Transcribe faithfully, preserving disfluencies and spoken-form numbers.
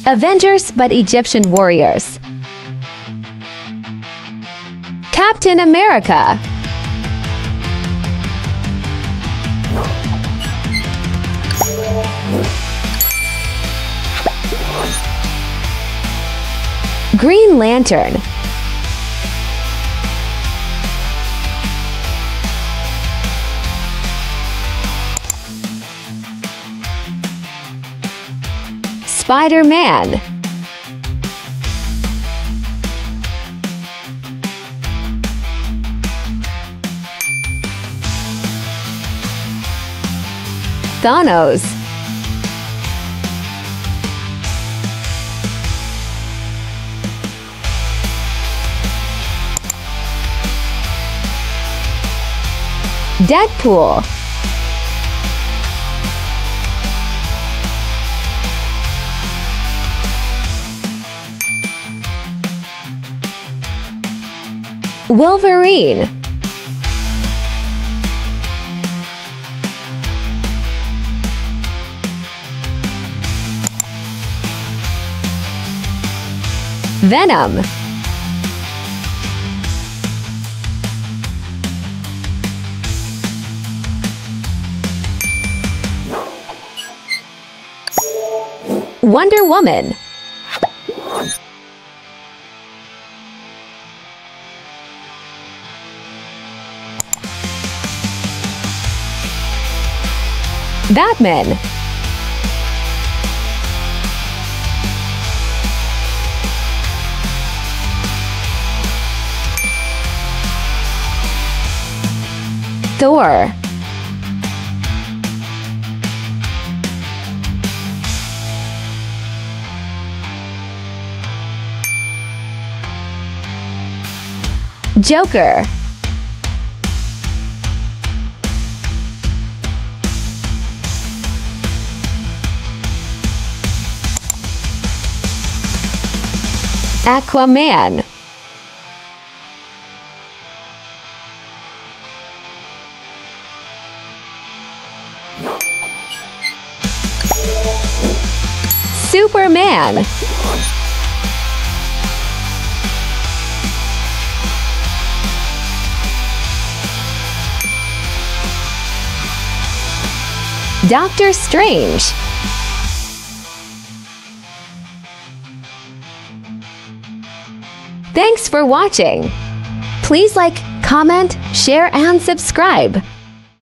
Avengers but Egyptian warriors. Captain America. Green Lantern. Spider-Man. Thanos. Deadpool. Wolverine. Venom. Wonder Woman. Batman. Thor. Joker. Aquaman. Superman. Doctor Strange. Thanks for watching. Please like, comment, share, and subscribe.